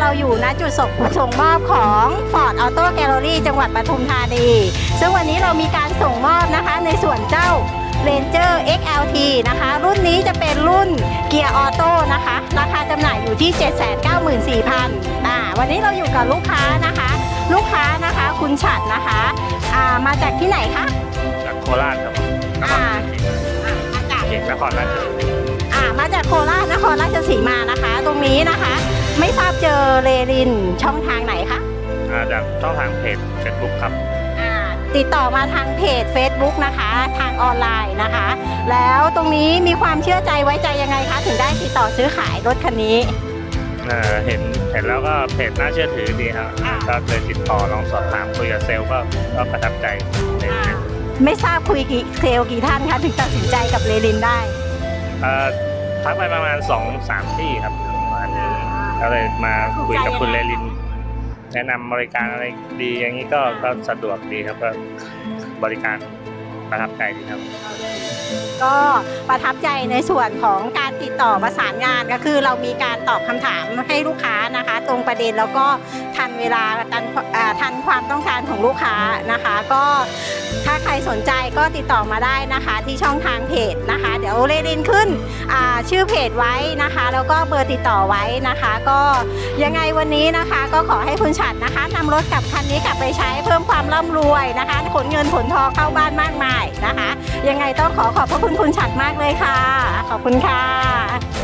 เราอยู่ณจุดส่งมอบของ Ford Auto Gallery จังหวัดปทุมธานีซึ่งวันนี้เรามีการส่งมอบนะคะในส่วนเจ้า Ranger XLT นะคะรุ่นนี้จะเป็นรุ่นเกียร์ออโต้นะคะราคาจำหน่ายอยู่ที่ 794,000 วันนี้เราอยู่กับลูกค้านะคะคุณฉัตรนะคะมาจากที่ไหนคะจากโคราชครับมาจากนครราชสีมามาจากโคราชนครราชสีมานะคะตรงนี้นะคะไม่ทราบเจอเรรินช่องทางไหนคะจากช่องทางเพจ Facebook ครับติดต่อมาทางเพจ Facebook นะคะทางออนไลน์นะคะแล้วตรงนี้มีความเชื่อใจไว้ใจยังไงคะถึงได้ติดต่อซื้อขายรถคันนี้เห็นแล้วก็เพจน่าเชื่อถือดีครับก็เลยติดต่อลองสอบถามคุยกับเซลล์ก็ประทับใจไม่ทราบคุยเซลล์กี่ท่านคะถึงตัดสินใจกับเรรินได้ทักไปประมาณ 2-3 ที่ครับก็เลยมาคุยกับคุณเรรินแนะนำบริการอะไรดีอย่างนี้ก็สะดวกดีครับก็บริการประทับใจดีครับก็ประทับใจในส่วนของการติดต่อประสานงานก็คือเรามีการตอบคำถามให้ลูกค้านะคะตรงประเด็นแล้วก็ทันเวลาทันความต้องการของลูกค้านะคะก็ถ้าใครสนใจก็ติดต่อมาได้นะคะที่ช่องทางเพจนะคะเดี๋ยวเรรินขึ้นชื่อเพจไว้นะคะแล้วก็เบอร์ติดต่อไว้นะคะก็ยังไงวันนี้นะคะก็ขอให้คุณฉัตรนะคะนำรถกับคันนี้กลับไปใช้เพิ่มความร่ำรวยนะคะขนเงินขนทองเข้าบ้านมากมายนะคะยังไงต้องขอบพระคุณคุณฉัตรมากเลยค่ะขอบคุณค่ะ